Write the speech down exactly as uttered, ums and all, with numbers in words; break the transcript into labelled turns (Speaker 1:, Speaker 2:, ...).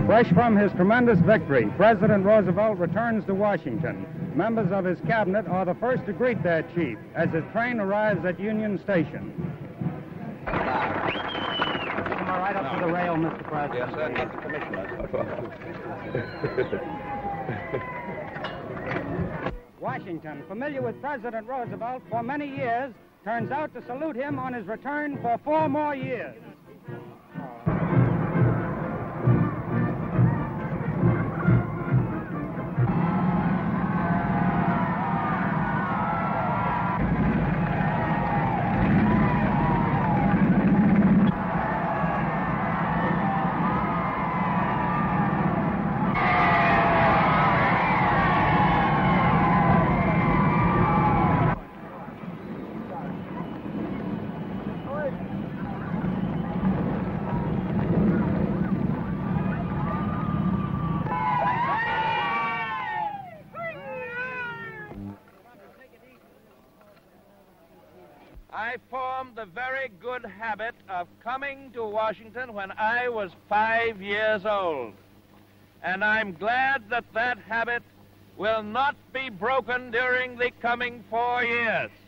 Speaker 1: Fresh from his tremendous victory, President Roosevelt returns to Washington. Members of his cabinet are the first to greet their chief as his train arrives at Union Station. Come right up no. to the rail, Mister President.
Speaker 2: Yes, sir, not the commissioner.
Speaker 1: Washington, familiar with President Roosevelt for many years, turns out to salute him on his return for four more years.
Speaker 2: I formed the very good habit of coming to Washington when I was five years old. And I'm glad that that habit will not be broken during the coming four years.